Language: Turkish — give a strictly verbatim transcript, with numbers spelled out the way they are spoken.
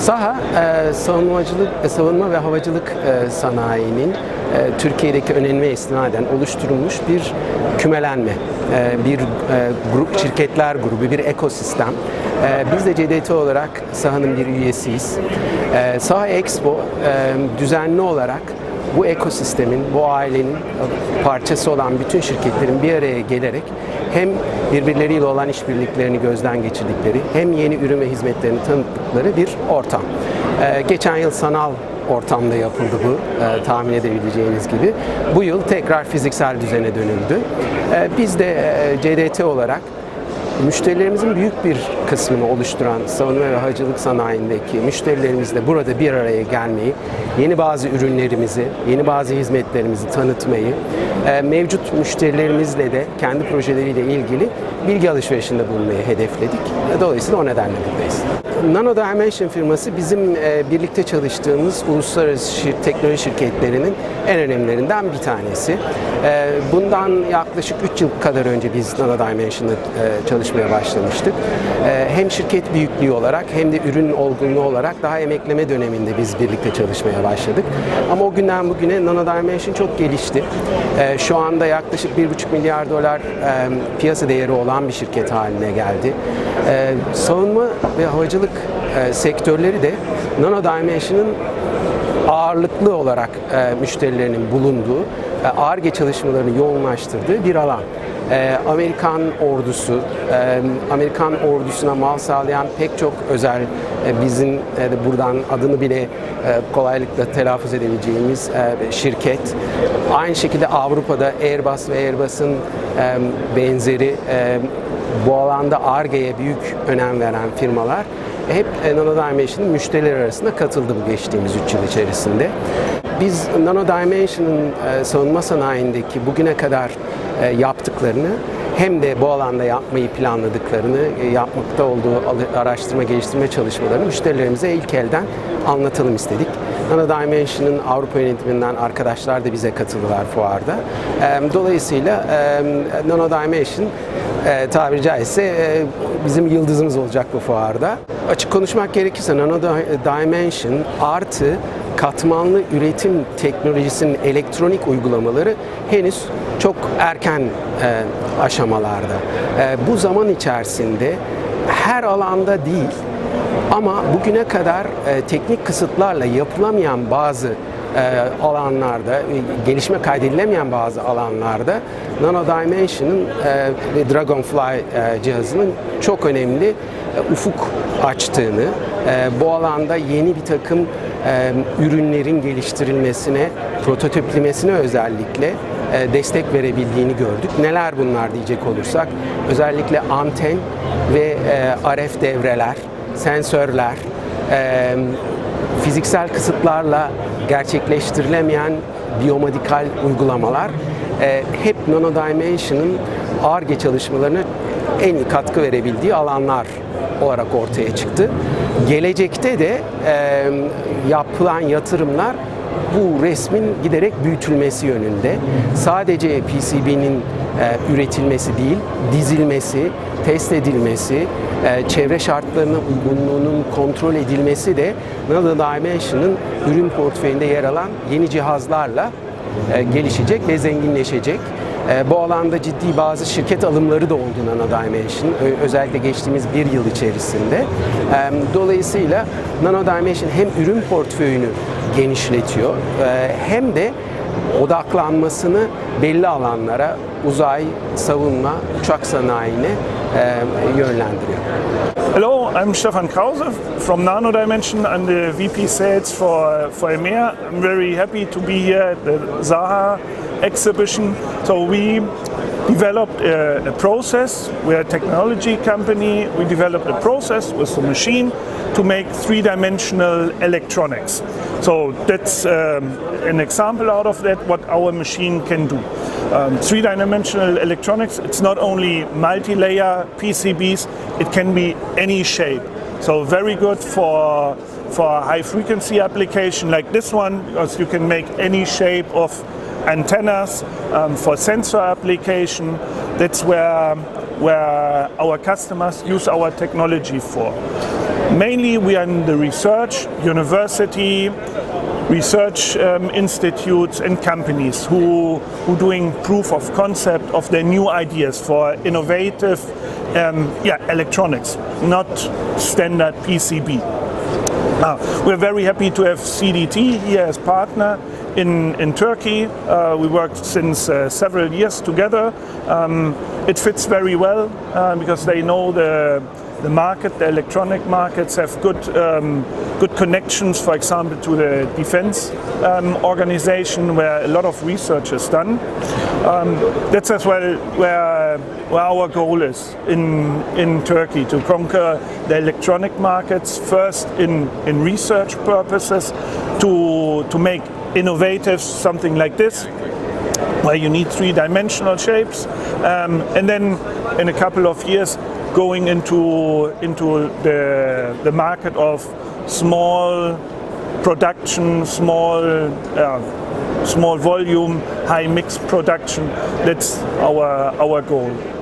SAHA, e, savunmacılık, e, savunma ve havacılık e, sanayinin e, Türkiye'deki önemine istinaden oluşturulmuş bir kümelenme, e, bir e, grup, şirketler grubu, bir ekosistem. E, biz de C D T olarak SAHA'nın bir üyesiyiz. E, SAHA Expo e, düzenli olarak bu ekosistemin, bu ailenin parçası olan bütün şirketlerin bir araya gelerek hem birbirleriyle olan işbirliklerini gözden geçirdikleri, hem yeni ürün ve hizmetlerini tanıttıkları bir ortam. Ee, geçen yıl sanal ortamda yapıldı bu, e, tahmin edebileceğiniz gibi. Bu yıl tekrar fiziksel düzene dönüldü. E, biz de e, C D T olarak müşterilerimizin büyük bir kısmını oluşturan savunma ve havacılık sanayindeki müşterilerimizle burada bir araya gelmeyi, yeni bazı ürünlerimizi, yeni bazı hizmetlerimizi tanıtmayı, mevcut müşterilerimizle de kendi projeleriyle ilgili bilgi alışverişinde bulunmayı hedefledik. Dolayısıyla o nedenle buradayız. Nano Dimension firması bizim birlikte çalıştığımız uluslararası şir teknoloji şirketlerinin en önemlilerinden bir tanesi. Bundan yaklaşık üç yıl kadar önce biz Nano Dimension'da çalışmaya başlamıştık. Hem şirket büyüklüğü olarak hem de ürün olgunluğu olarak daha emekleme döneminde biz birlikte çalışmaya başladık. Ama o günden bugüne Nano Dimension çok gelişti. Şu anda yaklaşık bir buçuk milyar dolar piyasa değeri olan bir şirket haline geldi. Savunma ve havacılık sektörleri de Nano Dimension'ın ağırlıklı olarak müşterilerinin bulunduğu, Ar-Ge çalışmalarını yoğunlaştırdığı bir alan. Amerikan ordusu, Amerikan ordusuna mal sağlayan pek çok özel, bizim buradan adını bile kolaylıkla telaffuz edebileceğimiz şirket. Aynı şekilde Avrupa'da Airbus ve Airbus'un benzeri bu alanda Ar-Ge'ye büyük önem veren firmalar hep Nano Dimension'ın müşteriler arasında katıldı bu geçtiğimiz üç yıl içerisinde. Biz Nano Dimension'ın savunma sanayindeki bugüne kadar yaptıklarını hem de bu alanda yapmayı planladıklarını, yapmakta olduğu araştırma geliştirme çalışmalarını müşterilerimize ilk elden anlatalım istedik. Nano Dimension'ın Avrupa yönetiminden arkadaşlar da bize katıldılar fuarda. Dolayısıyla Nano Dimension tabiri caizse bizim yıldızımız olacak bu fuarda. Açık konuşmak gerekirse Nano Dimension artı katmanlı üretim teknolojisinin elektronik uygulamaları henüz çok erken e, aşamalarda. E, bu zaman içerisinde her alanda değil ama bugüne kadar e, teknik kısıtlarla yapılamayan bazı e, alanlarda, e, gelişme kaydedilemeyen bazı alanlarda Nano Dimension'ın e, ve Dragonfly e, cihazının çok önemli e, ufuk açtığını, e, bu alanda yeni bir takım e, ürünlerin geliştirilmesine, prototiplemesine özellikle e, destek verebildiğini gördük. Neler bunlar diyecek olursak, özellikle anten ve e, R F devreler, sensörler, e, fiziksel kısıtlarla gerçekleştirilemeyen biyomedikal uygulamalar e, hep Nano Dimension'ın Ar-Ge çalışmalarına en iyi katkı verebildiği alanlar olarak ortaya çıktı. Gelecekte de e, yapılan yatırımlar bu resmin giderek büyütülmesi yönünde. Sadece P C B'nin e, üretilmesi değil, dizilmesi, test edilmesi, e, çevre şartlarına uygunluğunun kontrol edilmesi de Nano Dimension'ın ürün portföyünde yer alan yeni cihazlarla e, gelişecek ve zenginleşecek. Bu alanda ciddi bazı şirket alımları da oldu Nano Dimension, özellikle geçtiğimiz bir yıl içerisinde. Dolayısıyla Nano Dimension hem ürün portföyünü genişletiyor hem de odaklanmasını belli alanlara, uzay, savunma, uçak sanayine yönlendiriyor. Hello, I'm Stefan Krause from Nano Dimension. I'm the V P Sales for, for E M E A. I'm very happy to be here at the SAHA exhibition. So we developed a, a process. We're a technology company. We developed a process with the machine to make three-dimensional electronics. So that's um, an example out of that, what our machine can do. Um, three-dimensional electronics, it's not only multi-layer P C Bs, it can be any shape. So very good for, for high-frequency application like this one, because you can make any shape of antennas. Um, for sensor application, that's where, where our customers use our technology for. Mainly we are in the research, university, research um, institutes and companies who who doing proof of concept of their new ideas for innovative um, yeah, electronics, not standard P C B. Uh, we're very happy to have C D T here as partner in, in Turkey. Uh, we worked since uh, several years together. Um, it fits very well uh, because they know the The market, the electronic markets have good, um, good connections, for example, to the defense um, organization where a lot of research is done. Um, that's as well where, where our goal is in, in Turkey, to conquer the electronic markets first in, in research purposes, to, to make innovative something like this, where you need three-dimensional shapes, um, and then in a couple of years going into into the the market of small production, small uh, small volume, high mix production. That's our our goal.